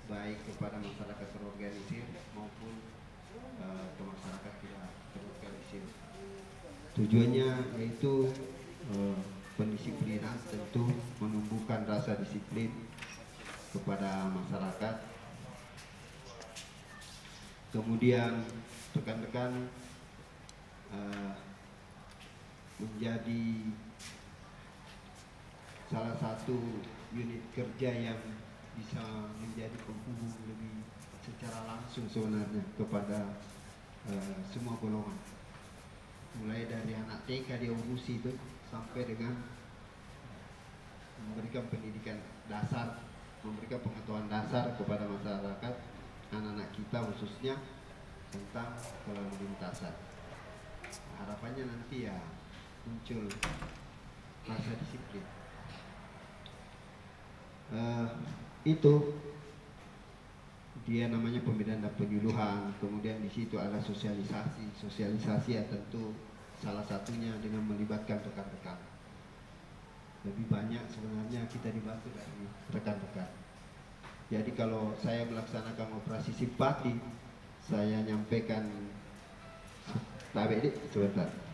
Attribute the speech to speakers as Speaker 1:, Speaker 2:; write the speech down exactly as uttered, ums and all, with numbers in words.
Speaker 1: baik kepada masyarakat terorganisir maupun uh, ke masyarakat tidak terorganisir. Tujuannya yaitu uh, pendisiplinan, tentu menumbuhkan rasa disiplin kepada masyarakat. Kemudian rekan-rekan uh, menjadi salah satu unit kerja yang bisa menjadi penghubung lebih secara langsung sebenarnya kepada uh, semua golongan, mulai dari anak T K di Urusi itu sampai dengan memberikan pendidikan dasar, memberikan pengetahuan dasar kepada masyarakat, anak-anak kita khususnya tentang kelalu lintasan. Harapannya nanti ya muncul rasa disiplin. Uh, itu dia namanya pembinaan dan penyuluhan. Kemudian di situ ada sosialisasi. Sosialisasi ya tentu salah satunya dengan melibatkan rekan-rekan. Lebih banyak sebenarnya kita dibantu dari rekan-rekan. Jadi kalau saya melaksanakan operasi simpati, saya nyampaikan tabek sebentar.